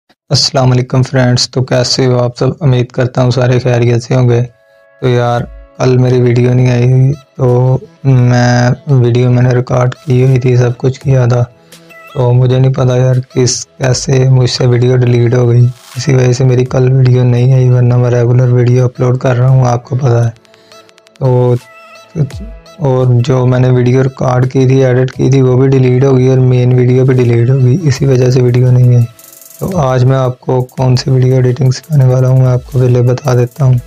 अस्सलाम वालेकुम फ्रेंड्स। तो कैसे हो आप सब? उम्मीद करता हूँ सारे खैरियत से होंगे। तो यार कल मेरी वीडियो नहीं आई हुई, तो मैंने रिकॉर्ड की हुई थी, सब कुछ किया था। तो मुझे नहीं पता यार कैसे मुझसे वीडियो डिलीट हो गई। इसी वजह से मेरी कल वीडियो नहीं आई, वरना मैं रेगुलर वीडियो अपलोड कर रहा हूँ, आपको पता है। तो और जो मैंने वीडियो रिकॉर्ड की थी, एडिट की थी, वो भी डिलीट हो गई और मेन वीडियो भी डिलीट हो गई। इसी वजह से वीडियो नहीं आई। तो आज मैं आपको कौन सी वीडियो एडिटिंग सिखाने वाला हूँ, मैं आपको पहले बता देता हूँ।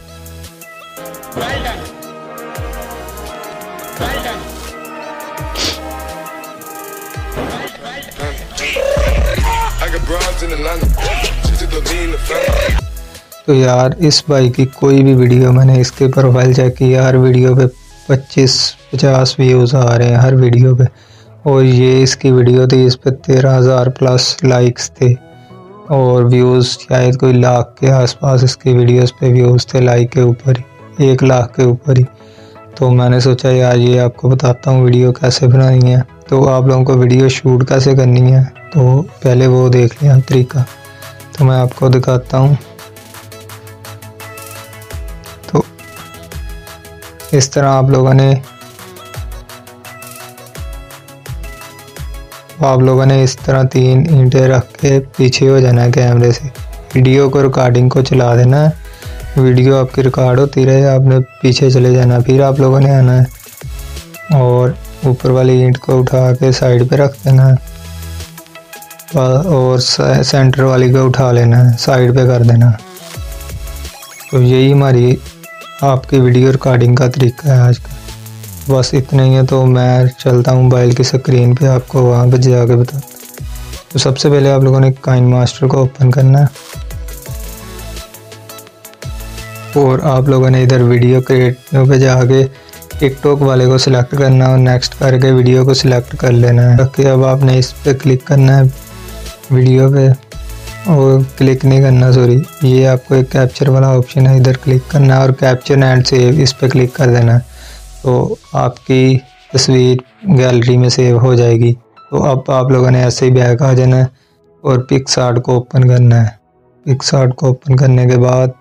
तो यार इस भाई की कोई भी वीडियो, मैंने इसके प्रोफाइल चेक किया, हर वीडियो पे 25-50 व्यूज़ आ रहे हैं हर वीडियो पे। और ये इसकी वीडियो थी, इस पे 13,000 प्लस लाइक्स थे और व्यूज़ शायद कोई लाख के आसपास इसकी वीडियोस पे व्यूज़ थे, लाइक के ऊपर ही 1 लाख के ऊपर ही। तो मैंने सोचा यार ये आपको बताता हूँ वीडियो कैसे बनानी है। तो आप लोगों को वीडियो शूट कैसे करनी है, तो पहले वो देख लिया तरीका, तो मैं आपको दिखाता हूँ। तो इस तरह आप लोगों ने इस तरह 3 ईंटें रख के पीछे हो जाना है कैमरे से। वीडियो को रिकॉर्डिंग को चला देना है, वीडियो आपकी रिकॉर्ड होती रहे, आपने पीछे चले जाना। फिर आप लोगों ने आना है और ऊपर वाली ईंट को उठा के साइड पे रख देना है और सेंटर वाली को उठा लेना है, साइड पे कर देना। तो यही हमारी आपकी वीडियो रिकॉर्डिंग का तरीका है आज का। बस इतना ही है। तो मैं चलता हूँ मोबाइल की स्क्रीन पे, आपको वहाँ पे जाके बताता हूँ। तो सबसे पहले आप लोगों ने काइनमास्टर को ओपन करना है और आप लोगों ने इधर वीडियो क्रिएटर पे जाके टिकटॉक वाले को सिलेक्ट करना है और नेक्स्ट करके वीडियो को सिलेक्ट कर लेना है। ताकि अब आपने इस पे क्लिक करना है वीडियो पे, और क्लिक नहीं करना, सॉरी, ये आपको एक कैप्चर वाला ऑप्शन है, इधर क्लिक करना है और कैप्चर एंड सेव इस पे क्लिक कर देना है। तो आपकी तस्वीर गैलरी में सेव हो जाएगी। तो अब आप लोगों ने ऐसे ही बैक आ जाना है और पिक्सआर्ट को ओपन करना है। पिक्सआर्ट को ओपन करने के बाद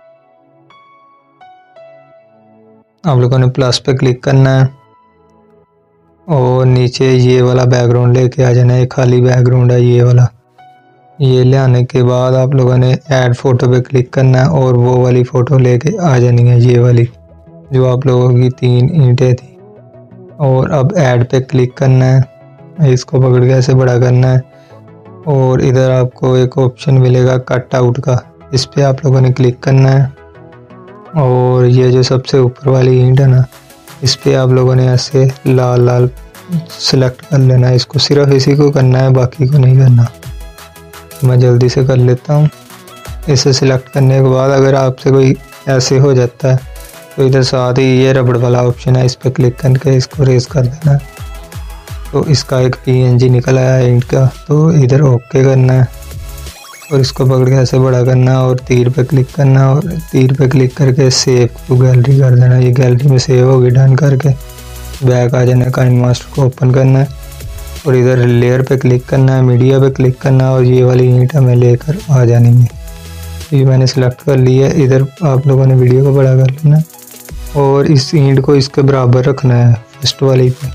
आप लोगों ने प्लस पे क्लिक करना है और नीचे ये वाला बैकग्राउंड लेके आ जाना है। खाली बैकग्राउंड है ये वाला। ये ले आने के बाद आप लोगों ने ऐड फोटो पे क्लिक करना है और वो वाली फ़ोटो लेके आ जानी है, ये वाली जो आप लोगों की 3 ईंटें थी। और अब ऐड पे क्लिक करना है, इसको पकड़ के ऐसे बड़ा करना है और इधर आपको एक ऑप्शन मिलेगा कट आउट का, इस पे आप लोगों ने क्लिक करना है। और ये जो सबसे ऊपर वाली ईंट है ना, इस पे आप लोगों ने ऐसे लाल लाल सिलेक्ट कर लेना है। इसको सिर्फ इसी को करना है, बाकी को नहीं करना। मैं जल्दी से कर लेता हूँ। इसे सिलेक्ट करने के बाद अगर आपसे कोई ऐसे हो जाता है तो इधर साथ ही ये रबड़ वाला ऑप्शन है, इस पर क्लिक करके इसको रेस कर देना है। तो इसका एक PNG निकल आया है ईंट का, तो इधर ओके करना है और इसको पकड़ के ऐसे बड़ा करना है और तीर पे क्लिक करना है और तीर पे क्लिक करके सेव टू गैलरी कर देना। ये गैलरी में सेव होगी। डन करके बैक आ जाना है, काइनमास्टर को ओपन करना है और इधर लेयर पे क्लिक करना है, मीडिया पे क्लिक करना है और ये वाली ईंट हमें लेकर आ जानी है। ये मैंने सिलेक्ट कर लिया है। इधर आप लोगों ने वीडियो को बड़ा कर लेना और इस ईंट को इसके बराबर रखना है फर्स्ट वाली पे।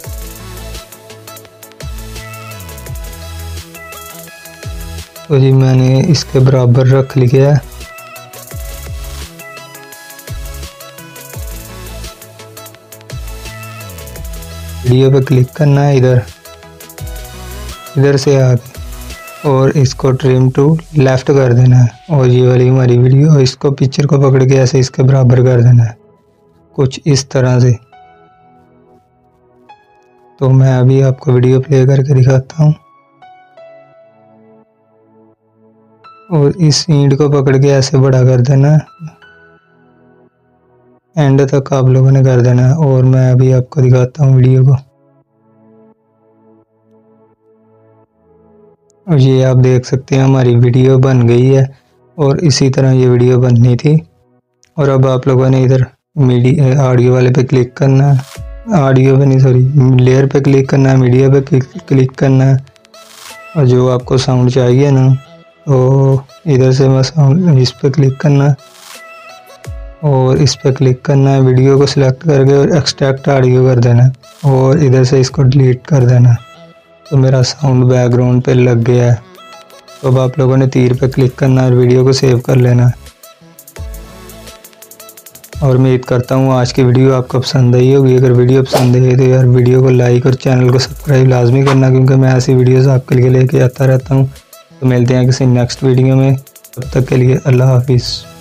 तो जी मैंने इसके बराबर रख लिया है। वीडियो पे क्लिक करना है इधर से आगे और इसको ट्रिम टू लेफ्ट कर देना है और ये वाली हमारी वीडियो, इसको पिक्चर को पकड़ के ऐसे इसके बराबर कर देना है, कुछ इस तरह से। तो मैं अभी आपको वीडियो प्ले करके दिखाता हूँ और इस ईंट को पकड़ के ऐसे बड़ा कर देना है, एंड तक आप लोगों ने कर देना है। और मैं अभी आपको दिखाता हूँ वीडियो को। और ये आप देख सकते हैं हमारी वीडियो बन गई है और इसी तरह ये वीडियो बननी थी। और अब आप लोगों ने इधर ऑडियो वाले पे क्लिक करना है, ऑडियो पे नहीं सॉरी लेयर पे क्लिक करना है, मीडिया पे क्लिक करना है और जो आपको साउंड चाहिए ना तो इधर से मैं साउंड इस पर क्लिक करना है और इस पर क्लिक करना है, वीडियो को सिलेक्ट करके और एक्सट्रैक्ट ऑडियो कर देना है और इधर से इसको डिलीट कर देना है। तो मेरा साउंड बैकग्राउंड पे लग गया है। तो अब आप लोगों ने तीर पे क्लिक करना है और वीडियो को सेव कर लेना है। और मैं उम्मीद करता हूँ आज की वीडियो आपको पसंद आई होगी। अगर वीडियो पसंद आई तो यार वीडियो को लाइक और चैनल को सब्सक्राइब लाजमी करना, क्योंकि मैं ऐसी वीडियोस आपके लिए लेके आता रहता हूँ। तो मिलते हैं किसी नेक्स्ट वीडियो में, तब तक के लिए अल्लाह हाफिज़।